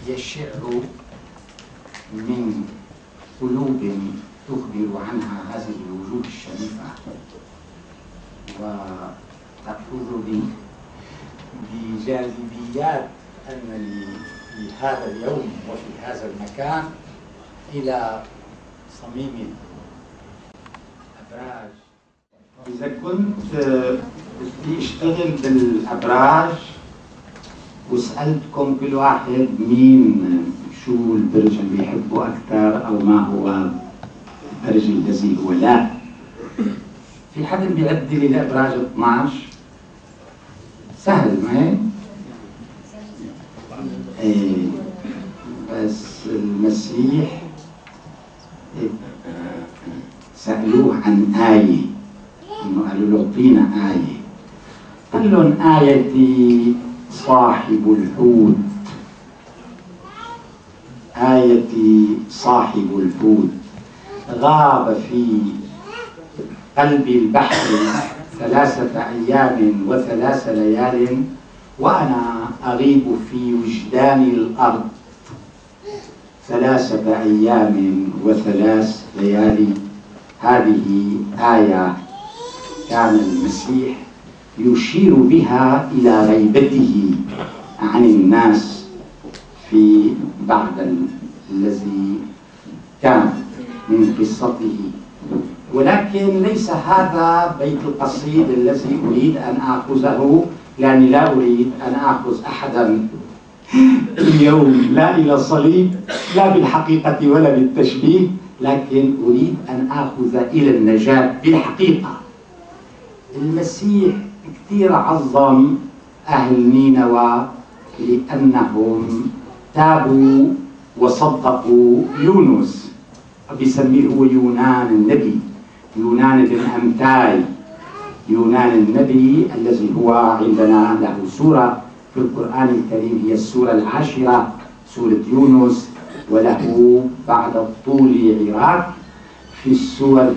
يشع من قلوب تخبر عنها هذه الوجوه الشريفة وتأخذني بجاذبيات أنني في هذا اليوم وفي هذا المكان إلى صميم الأبراج. إذا كنت بدي أشتغل بالأبراج وسألتكم كل واحد مين شو البرج اللي بيحبه أكثر أو ما هو البرج الذي هو لا، في حدا بيعد لي الأبراج 12؟ سهل ما هيك؟ إيه، بس المسيح سألوه عن آية، إنه قالوا له أعطينا آية، قال لهم آيتي صاحب الحوت، آيتي صاحب الحوت غاب في قلب البحر 3 أيام و3 ليال وأنا أغيب في وجدان الأرض 3 أيام و3 ليالي. هذه آية كان المسيح يشير بها إلى غيبته عن الناس في بعد الذي كان من قصته، ولكن ليس هذا بيت القصيد الذي أريد أن آخذه، لأني لا أريد أن آخذ أحدا اليوم لا إلى الصليب لا بالحقيقة ولا بالتشبيه، لكن أريد أن آخذ إلى النجاة بالحقيقة. المسيح كثير عظم أهل نينوى لأنهم تابوا وصدقوا يونس، بيسميه هو يونان النبي، يونان بن أمتاي، يونان النبي الذي هو عندنا له سورة في القرآن الكريم هي السورة 10 سورة يونس، وله بعد الطول عراق في السورة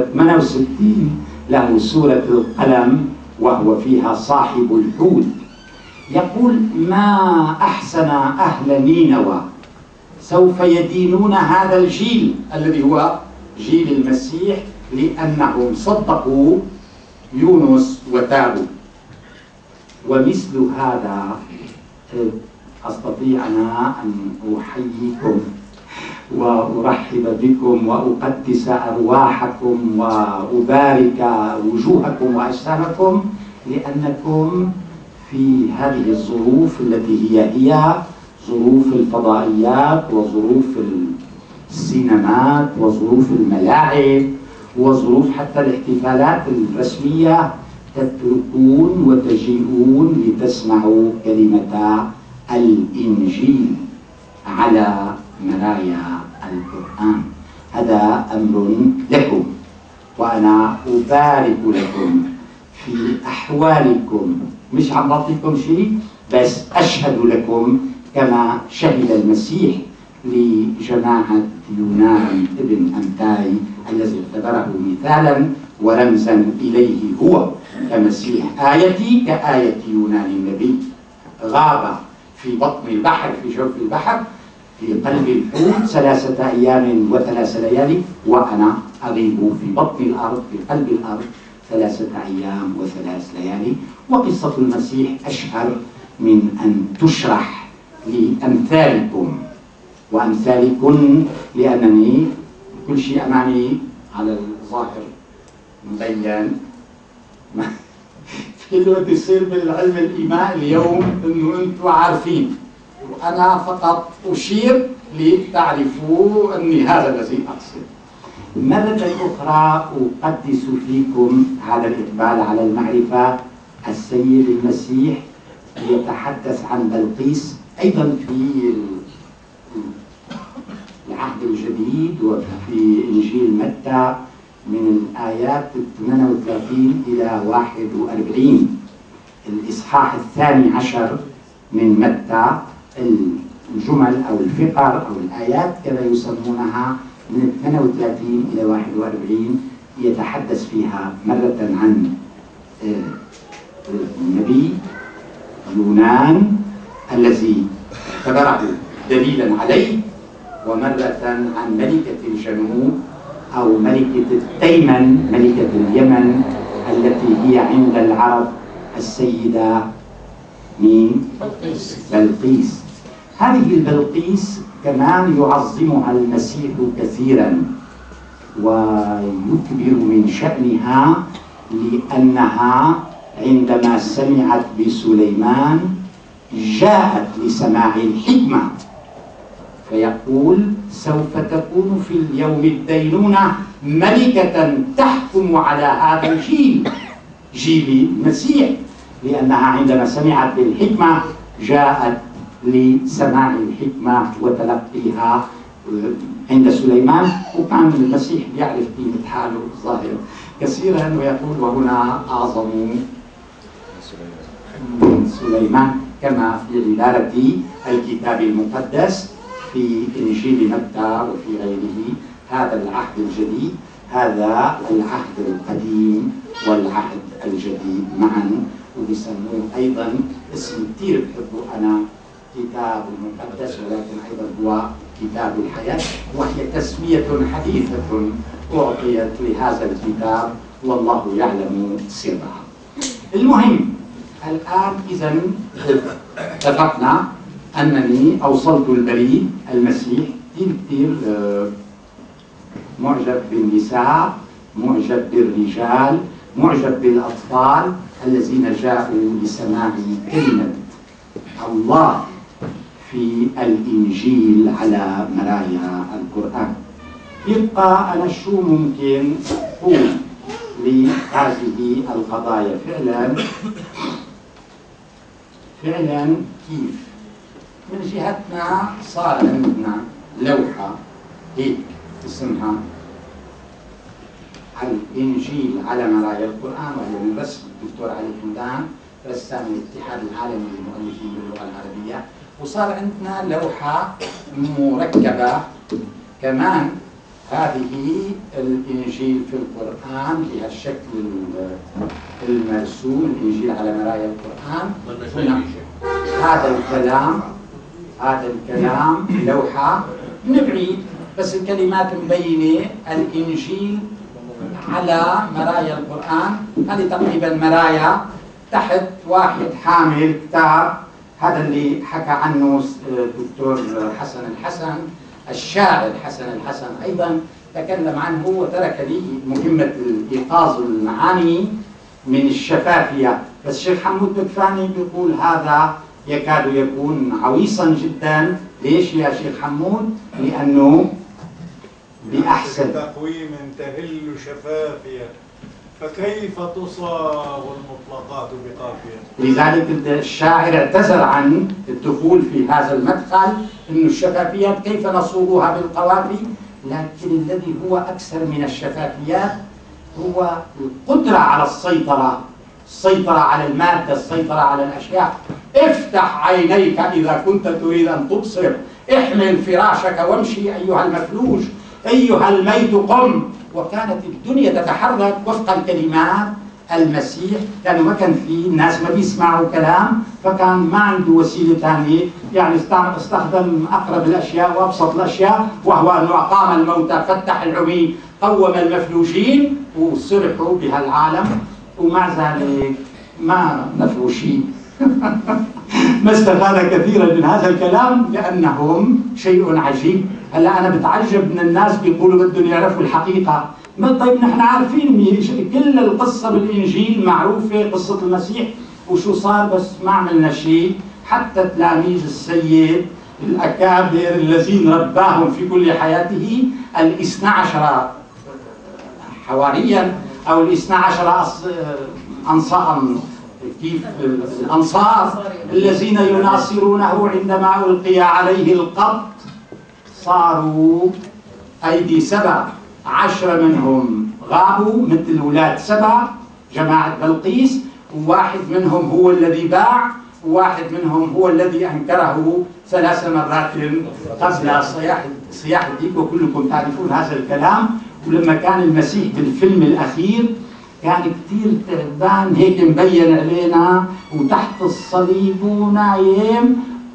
68 له سورة القلم وهو فيها صاحب الحوت. يقول ما أحسن أهل نينوى سوف يدينون هذا الجيل الذي هو جيل المسيح لأنهم صدقوا يونس وتابوا. ومثل هذا أستطيع أنا أن أحييكم وأرحب بكم وأقدس أرواحكم وأبارك وجوهكم وأجسامكم، لأنكم في هذه الظروف التي هي ظروف الفضائيات وظروف السينمات وظروف الملاعب وظروف حتى الاحتفالات الرسمية تتركون وتجيئون لتسمعوا كلمة الإنجيل على مرايا القرآن. هذا أمر لكم وأنا أبارك لكم في أحوالكم، مش عم بعطيكم شيء بس أشهد لكم كما شهد المسيح لجماعة يونان ابن أمتاي الذي اعتبره مثالا ورمزا إليه هو كمسيح. آيتي كآية يونان النبي، غاب في بطن البحر في جوف البحر في قلب الحوت 3 أيام و3 ليالي وأنا أغيب في بطن الأرض في قلب الأرض 3 أيام و3 ليالي. وقصة المسيح أشهر من أن تشرح لأمثالكم وأمثالكن، لأنني كل شيء أمامي على الظاهر مبين. في اللي يصير بالعلم الإيماء اليوم إنه أنتم عارفين وأنا فقط أشير لتعرفوا أني هذا الذي أقصد. مرة أخرى أقدس فيكم هذا الإقبال على المعرفة. السيد المسيح يتحدث عن بلقيس أيضا في العهد الجديد وفي إنجيل متى من الآيات 38 إلى 41، الإصحاح 12 من متى. الجمل أو الفقر أو الآيات كما يسمونها من 38 إلى 41 يتحدث فيها مرة عن النبي يونان الذي اعتبره دليلا عليه، ومرة عن ملكة الجنوب أو ملكة التيمن ملكة اليمن التي هي عند العرب السيدة مين؟ بلقيس. هذه البلقيس كمان يعظمها المسيح كثيرا ويكبر من شأنها، لأنها عندما سمعت بسليمان جاءت لسماع الحكمة، فيقول سوف تكون في اليوم الدينونة ملكة تحكم على هذا الجيل، جيل المسيح، لأنها عندما سمعت بالحكمة جاءت لسماع الحكمة وتلقيها عند سليمان. وكان المسيح يعرف قيمة حاله ظاهر كثيرا ويقول وهنا أعظم من سليمان، كما في عبارة الكتاب المقدس في إنجيل متى وفي غيره. هذا العهد الجديد، هذا العهد القديم والعهد الجديد معا، وبيسموه أيضا اسم كثير بحبه أنا كتاب المقدس، ولكن أيضا هو كتاب الحياة، وهي تسمية حديثة أعطيت لهذا الكتاب والله يعلم سرها. المهم الآن إذا اتفقنا أنني أوصلت البريد المسيح كثير معجب بالنساء، معجب بالرجال، معجب بالأطفال الذين جاءوا لسماع كلمة الله في الإنجيل على مرايا القرآن. يبقى أنا شو ممكن أقول لهذه القضايا فعلا كيف؟ من جهتنا صار عندنا لوحة هيك اسمها الإنجيل على مرايا القرآن، وهي من رسم الدكتور علي حمدان رسام الاتحاد العالمي للمؤلفين باللغة العربية. وصار عندنا لوحة مركبة كمان، هذه الإنجيل في القرآن بهالشكل المرسوم، الإنجيل على مرايا القرآن. هذا الكلام لوحة من بعيد بس الكلمات مبينة الإنجيل على مرايا القرآن. هذه تقريبا مرايا، تحت واحد حامل كتاب، هذا اللي حكى عنه الدكتور حسن الحسن، الشاعر حسن الحسن أيضا تكلم عنه وترك لي مهمة إيقاظ المعاني من الشفافية. بس الشيخ حمود بكفاني بيقول هذا يكاد يكون عويصا جدا. ليش يا شيخ حمود؟ لأنه بأحسن تقويم تهل شفافية، فكيف تصاغ المطلقات بقافية؟ لذلك الشاعر اعتذر عن الدخول في هذا المدخل، إنه الشفافيات كيف نصوغها بالقوافي، لكن الذي هو أكثر من الشفافيات هو القدرة على السيطرة على المادة، السيطرة على الأشياء. افتح عينيك إذا كنت تريد أن تبصر، احمل فراشك وامشي أيها المفلوج، أيها الميت قم. وكانت الدنيا تتحرك وفق الكلمات. المسيح ما كان في الناس ما بيسمعوا كلام، فكان ما عنده وسيلة ثانية، يعني استخدم أقرب الأشياء وأبسط الأشياء، وهو أنه أقام الموتى، فتح العمي، قوم المفلوجين، وصرحوا بهالعالم. ومع ذلك ما نفعوا شيء. ما استفاد كثيرا من هذا الكلام لأنهم شيء عجيب. هلا أنا بتعجب من الناس بيقولوا بدهم يعرفوا الحقيقة. طيب نحن عارفين كل القصة بالإنجيل معروفة، قصة المسيح وشو صار، بس ما عملنا شيء. حتى تلاميذ السيد الأكابر الذين رباهم في كل حياته 12 حواريا أو 12 الأنصار الذين يناصرونه عندما ألقي عليه القبض صاروا أيدي 17 منهم غابوا مثل ولاد سبع جماعة بلقيس، وواحد منهم هو الذي باع، وواحد منهم هو الذي أنكره 3 مرات قبل صياح الديك، وكلكم تعرفون هذا الكلام. ولما كان المسيح بالفيلم الأخير كان كثير تعبان هيك مبين علينا وتحت الصليب ونايم،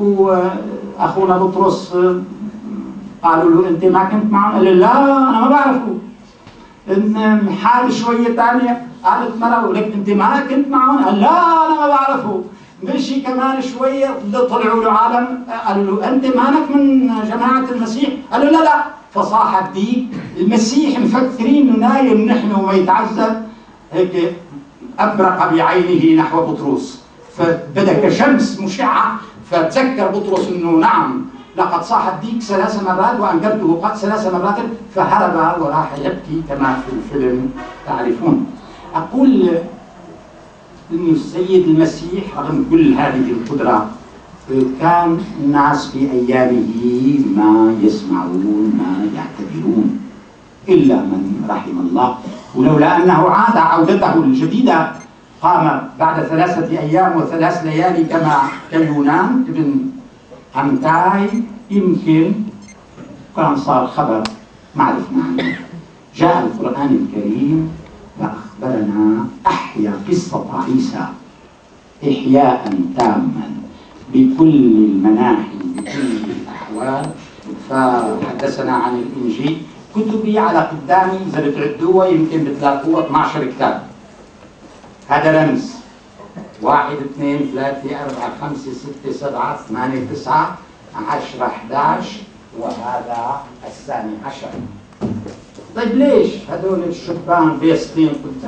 وأخونا بطرس قالوا له أنت ما كنت معهم؟ قال لا أنا ما بعرفه. حال شوية ثانية قالت مرة ولك أنت ما كنت معهم؟ قال لا أنا ما بعرفه. مشي كمان شوية طلعوا له عالم قالوا له أنت مانك من جماعة المسيح؟ قال له لا. فصاح الديك المسيح مفكرين إنه نايم نحن وما يتعذب، هيك أبرق بعينه نحو بطرس فبدأ كشمس مشعة، فتذكر بطرس إنه نعم لقد صاح الديك 3 مرات وأنقذته قد 3 مرات، فهرب وراح يبكي كما في الفيلم تعرفون. أقول إن السيد المسيح رغم كل هذه القدرة كان الناس في أيامه ما يسمعون ما يعتبرون إلا من رحم الله، ولولا أنه عاد عودته الجديدة قام بعد 3 أيام و3 ليالي كما كيونان ابن أمتاي يمكن كان صار خبر ما عرفنا عنه. جاء القرآن الكريم فأخبرنا أحيا قصة عيسى إحياء تاما بكل المناحي بكل الأحوال. فحدثنا عن الإنجيل، كتبي على قدامي إذا بتعدوها يمكن بتلاقوها 12 كتاب. هذا رمز 1 2 3 4 5 6 7 8 9 10 11 وهذا الثاني 10. طيب ليش هذول الشبان بيسطين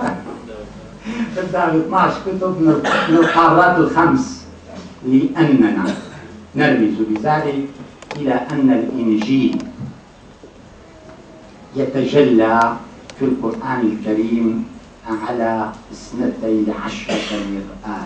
قدام 12 كتب من القارات ال5؟ لأننا نرمز بذلك إلى أن الإنجيل يتجلى في القرآن الكريم على 12 مرآة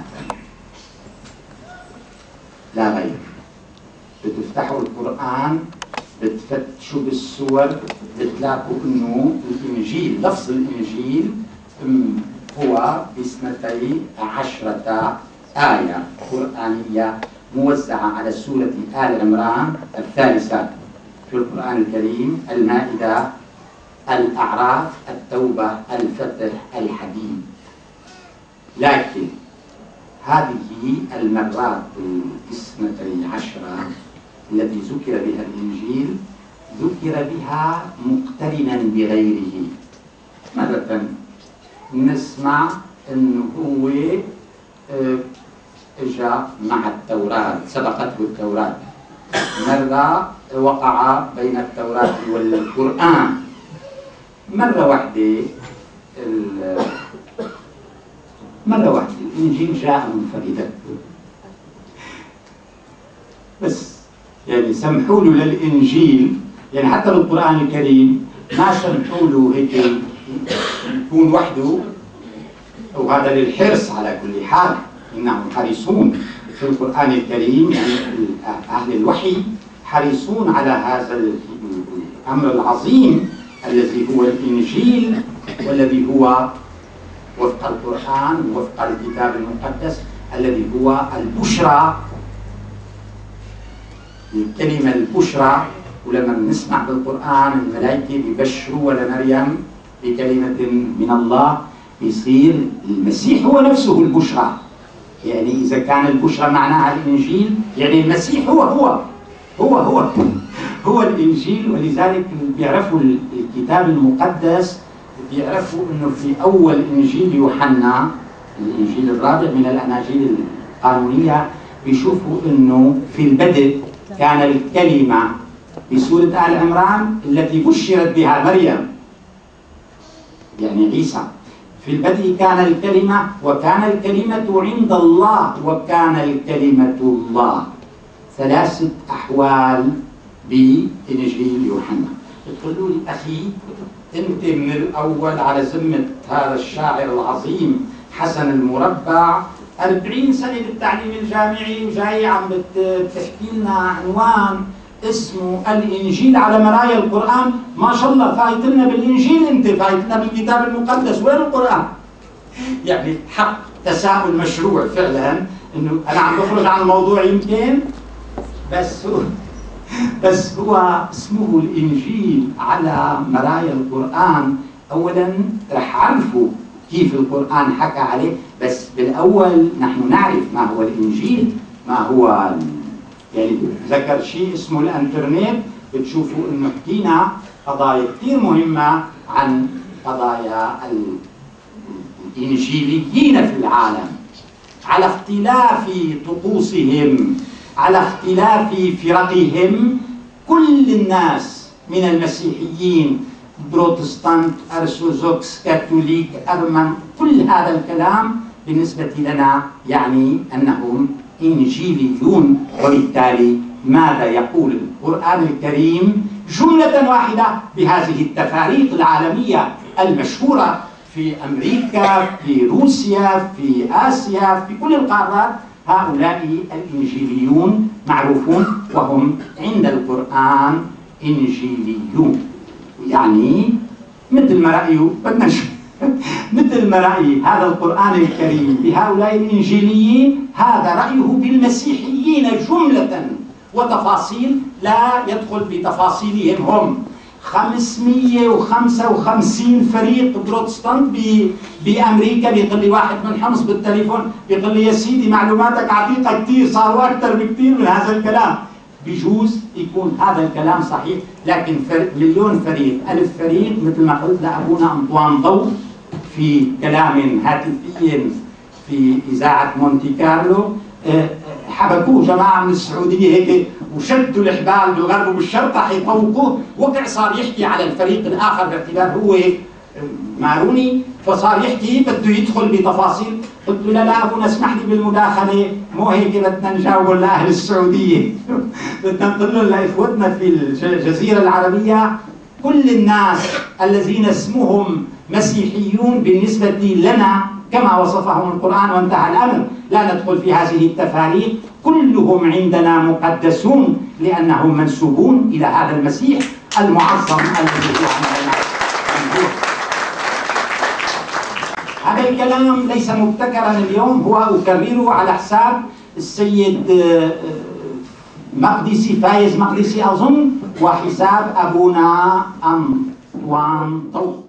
لا غير. بتفتحوا القرآن بتفتشوا بالسور بتلاقوا انه الانجيل لفظ الانجيل هو ب12 آية قرآنية موزعة على سورة آل عمران الثالثة في القرآن الكريم، المائدة، الأعراف، التوبة، الفتح، الحديد. لكن هذه المرات 12 التي ذكر بها الإنجيل ذكر بها مقترنا بغيره. مرة نسمع أنه هو إجا مع التوراة سبقته التوراة، مرة وقع بين التوراة والقرآن، مرة واحدة الإنجيل جاء منفردا. بس يعني سمحوا له للإنجيل، يعني حتى بالقرآن الكريم ما سمحوا له هيك يكون وحده، وهذا للحرص على كل حال، إنهم حريصون في القرآن الكريم، يعني أهل الوحي حريصون على هذا الأمر العظيم الذي هو الإنجيل، والذي هو وفق القرآن ووفق الكتاب المقدس الذي هو البشرى، الكلمة البشرى. ولما نسمع بالقرآن الملائكة يبشروا ولا مريم بكلمة من الله، يصير المسيح هو نفسه البشرى. يعني إذا كان البشرى معناها الإنجيل، يعني المسيح هو الإنجيل. ولذلك بيعرفوا الكتاب المقدس، بيعرفوا أنه في أول إنجيل يوحنا، الإنجيل الرابع من الأناجيل القانونية، بيشوفوا أنه في البدء كان الكلمة بسورة آل عمران التي بشرت بها مريم، يعني عيسى. في البدء كان الكلمة، وكان الكلمة عند الله، وكان الكلمة الله. 3 أحوال بإنجيل يوحنا. تقولوا لي أخي أنت من الأول على ذمة هذا الشاعر العظيم حسن المربع 40 سنة بالتعليم الجامعي، وجاي عم بتحكي لنا عنوان اسمه الإنجيل على مرايا القرآن. ما شاء الله فايت لنا بالإنجيل، أنت فايت لنا بالكتاب المقدس، وين القرآن؟ يعني حق تساؤل مشروع فعلا، إنه أنا عم بخرج عن الموضوع يمكن، بس هو اسمه الإنجيل على مرايا القرآن. أولا رح عرفوا كيف القرآن حكى عليه، بس بالأول نحن نعرف ما هو الإنجيل، ما هو يعني ذكر شيء اسمه الانترنت، بتشوفوا انه حكينا قضايا كثير مهمة عن قضايا الإنجيليين في العالم، على اختلاف طقوسهم، على اختلاف فرقهم. كل الناس من المسيحيين، بروتستانت، أرثوذكس، كاثوليك، أرمن، كل هذا الكلام بالنسبة لنا يعني أنهم إنجيليون. وبالتالي ماذا يقول القرآن الكريم جملة واحدة بهذه التفاريق العالمية المشهورة في أمريكا، في روسيا، في آسيا، في كل القارات؟ هؤلاء الإنجيليون معروفون وهم عند القرآن إنجيليون. يعني مثل ما رأيه بدنا مثل ما رأي هذا القرآن الكريم بهؤلاء الإنجيليين، هذا رأيه بالمسيحيين جملة وتفاصيل لا يدخل بتفاصيلهم هم. 555 فريق بروتستانت بأمريكا. بيقول لي واحد من حمص بالتليفون، بيقول لي يا سيدي معلوماتك عتيقة كثير، صاروا أكثر بكثير من هذا الكلام. بجوز يكون هذا الكلام صحيح، لكن مليون فريق، 1000 فريق، مثل ما قلت لأبونا أنطوان ضو في كلام هاتفي في إذاعة مونتي كارلو، حبكوه جماعة من السعودية هيك وشدوا الحبال بالغرب وبالشرق حيطوقوه، وقع صار يحكي على الفريق الآخر باعتبار هو ماروني، فصار يحكي بده يدخل بتفاصيل. قلت له لا أبونا اسمح لي بالمداخلة، مو هيك بدنا نجاوب لأهل السعودية بدنا نقول لهم لإخوتنا في الجزيرة العربية كل الناس الذين اسمهم مسيحيون بالنسبة لنا كما وصفهم القرآن وانتهى الأمر، لا ندخل في هذه التفاريق، كلهم عندنا مقدسون لأنهم منسوبون إلى هذا المسيح المعظم الذي هو عندنا. هذا الكلام ليس مبتكرا اليوم، هو أكرره على حساب السيد مقدسي، فايز مقدسي أظن، وحساب أبونا أنطوان ضو.